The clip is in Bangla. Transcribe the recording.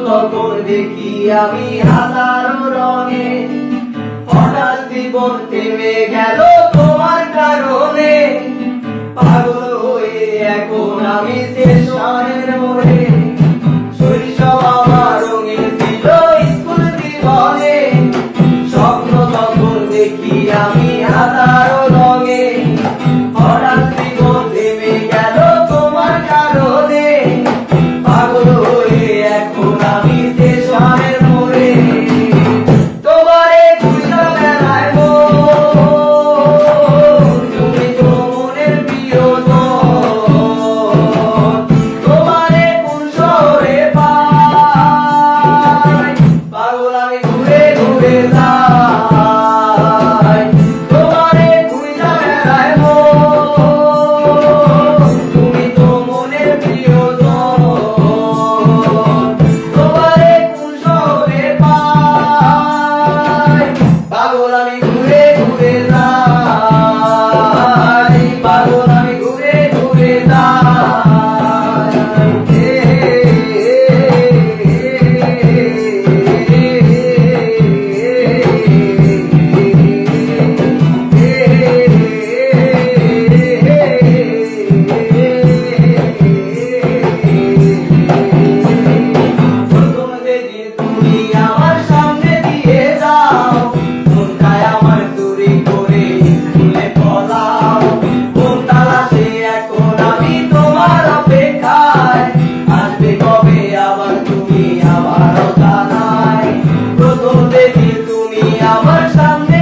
তখন দেখি আমি হাজারো রঙে, হঠাৎ জীবন থেমে গেল তোমার কারণে। পাগল হয়ে এখন আমি স্টেশনের মোড়ে, শৈশব আমার রঙিন ছিল স্কুল জীবনে। স্বপ্ন তখন দেখি আমি হাজারো রঙে, হঠাৎ জীবন থেমে গেল তোমার কারণে। পাগল হয়ে এখন আমি স্টেশনের মোড়ে, তোমারে খুঁজে বেড়াই গো, তুমি তো মনের প্রিয়জন। তোমারে কোন শহরে পাই, পাগল আমি ঘুরে ঘুরে যাই। তোমারে খুঁজে বেড়াই গো, তুমি তো মনের প্রিয়জন। তোমারে কোন শহরে পাই, পাগল আমি ঘুরে ঘুরে যাই, পাগল আমি ঘুরে ঘুরে তুমি আমার সামনে দিয়ে যাও, মনটায় আমার চুরি করে স্কুলে পড়াও। কোন তালাশে এখন আমি তোমার অপেক্ষায়, আসবে কবে আবার তুমি আমার জানাই। প্রথম দেখি তুমি আমার সামনে